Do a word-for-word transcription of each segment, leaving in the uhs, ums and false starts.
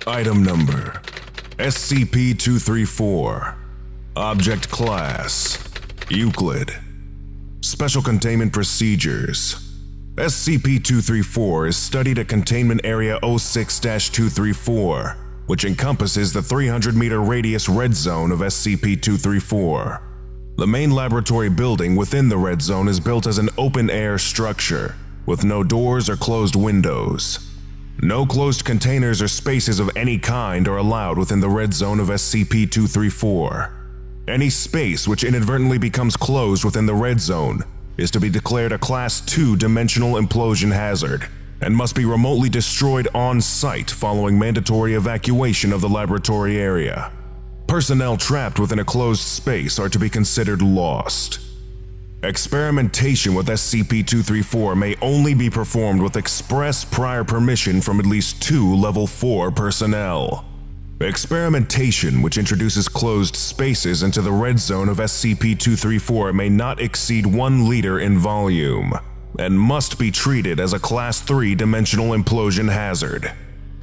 Item Number S C P two thirty-four. Object Class Euclid. Special Containment Procedures. S C P two thirty-four is studied at Containment Area zero six dash two thirty-four, which encompasses the three hundred meter radius red zone of S C P two thirty-four. The main laboratory building within the red zone is built as an open-air structure, with no doors or closed windows. No closed containers or spaces of any kind are allowed within the red zone of S C P two thirty-four. Any space which inadvertently becomes closed within the red zone is to be declared a Class two dimensional implosion hazard and must be remotely destroyed on-site following mandatory evacuation of the laboratory area. Personnel trapped within a closed space are to be considered lost. Experimentation with S C P two thirty-four may only be performed with express prior permission from at least two Level four personnel. Experimentation which introduces closed spaces into the red zone of S C P two thirty-four may not exceed one liter in volume, and must be treated as a Class three dimensional implosion hazard.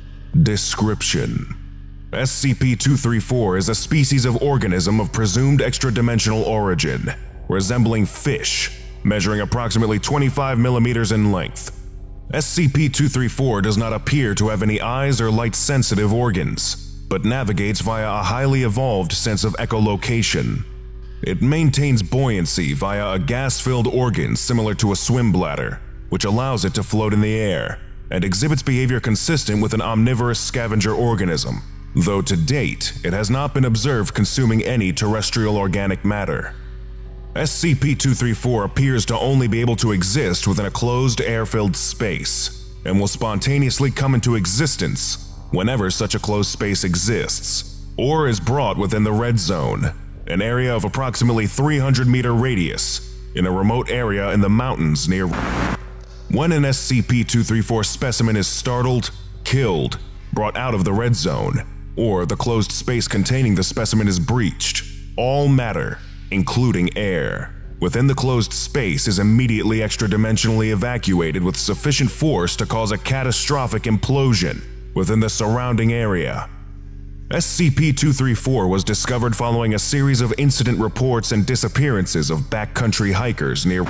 Description: S C P two thirty-four is a species of organism of presumed extradimensional origin, resembling fish, measuring approximately twenty-five millimeters in length. S C P two thirty-four does not appear to have any eyes or light-sensitive organs, but navigates via a highly evolved sense of echolocation. It maintains buoyancy via a gas-filled organ similar to a swim bladder, which allows it to float in the air, and exhibits behavior consistent with an omnivorous scavenger organism, though to date it has not been observed consuming any terrestrial organic matter. S C P two thirty-four appears to only be able to exist within a closed air-filled space, and will spontaneously come into existence whenever such a closed space exists, or is brought within the red zone, an area of approximately three hundred meter radius, in a remote area in the mountains near. When an S C P two thirty-four specimen is startled, killed, brought out of the red zone, or the closed space containing the specimen is breached, all matter, including air, within the closed space is immediately extradimensionally evacuated with sufficient force to cause a catastrophic implosion within the surrounding area. S C P two thirty-four was discovered following a series of incident reports and disappearances of backcountry hikers near.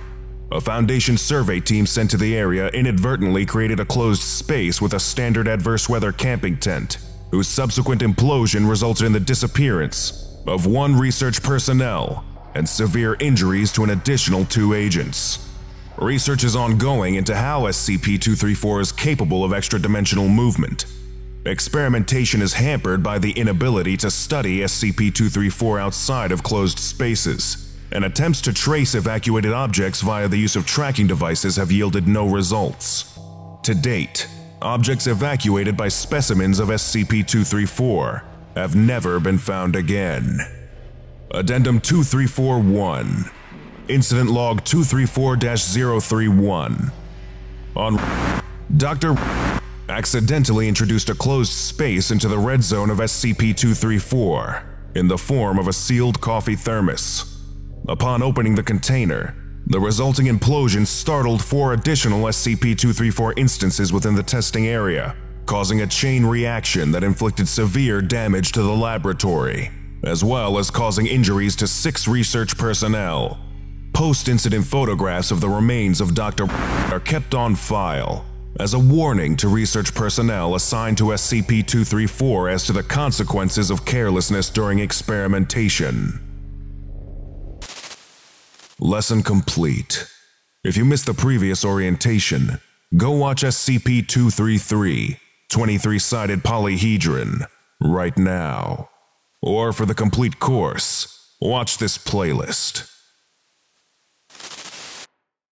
A Foundation survey team sent to the area inadvertently created a closed space with a standard adverse weather camping tent, whose subsequent implosion resulted in the disappearance of one research personnel and severe injuries to an additional two agents. Research is ongoing into how S C P two thirty-four is capable of extradimensional movement. Experimentation is hampered by the inability to study S C P two thirty-four outside of closed spaces, and attempts to trace evacuated objects via the use of tracking devices have yielded no results. To date, objects evacuated by specimens of S C P two thirty-four have never been found again. Addendum two three four one. Incident Log two three four dash zero three one. On Doctor accidentally introduced a closed space into the red zone of S C P two thirty-four in the form of a sealed coffee thermos. Upon opening the container, the resulting implosion startled four additional S C P two thirty-four instances within the testing area, causing a chain reaction that inflicted severe damage to the laboratory, as well as causing injuries to six research personnel. Post-incident photographs of the remains of Doctor are kept on file as a warning to research personnel assigned to S C P two thirty-four as to the consequences of carelessness during experimentation. Lesson complete. If you missed the previous orientation, go watch S C P two thirty-three, twenty-three sided polyhedron, right now. Or for the complete course, watch this playlist.